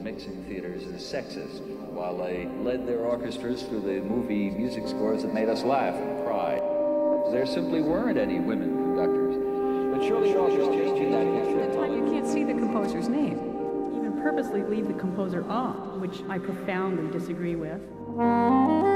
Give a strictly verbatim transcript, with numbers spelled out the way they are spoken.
mixing theaters as sexist, while they led their orchestras through the movie music scores that made us laugh and cry. There simply weren't any women conductors. But surely authors changing that picture. At the time, you can't see the composer's name. Even purposely leave the composer off, which I profoundly disagree with.